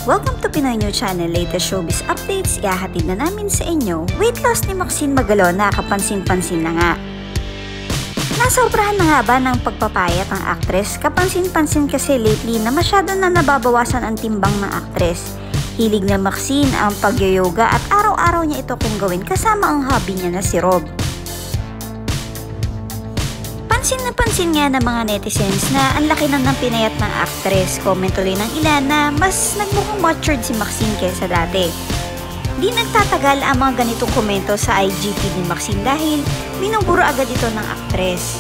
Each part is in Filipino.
Welcome to Pinoy New Channel. Latest showbiz updates, ihahatid na namin sa inyo. Weight loss ni Maxine Magalon na kapansin-pansin na nga. Nasobrahan na nga ba ng pagpapayat ng aktres? Kapansin-pansin kasi lately na masyado na nababawasan ang timbang ng aktres. Hilig na Maxine ang pag-yoga at araw-araw niya ito kung gawin kasama ang hobby niya na si Rob. Pansin na pansin nga ng mga netizens na ang laki na ng pinayat ng aktres. Comment tuloy ng ilan na mas nagmukhang matured si Maxine kaysa dati. Di nagtatagal ang mga ganitong komento sa IGP ni Maxine dahil binuburo agad ito ng aktres.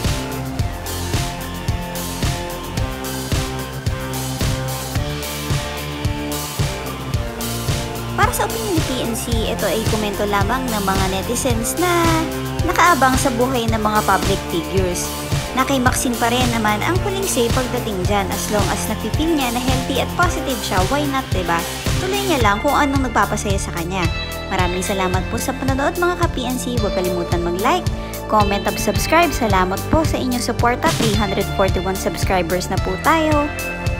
Para sa opinion ni PNC, ito ay komento lamang ng mga netizens na nakaabang sa buhay ng mga public figures. Na kay Maxine pa rin naman ang huling say pagdating dyan, as long as napipil niya na healthy at positive siya, why not, diba? Tuloy niya lang kung anong nagpapasaya sa kanya. Maraming salamat po sa panonood mga ka-PNC. Huwag kalimutan mag-like, comment at subscribe. Salamat po sa inyong support at 341 subscribers na po tayo.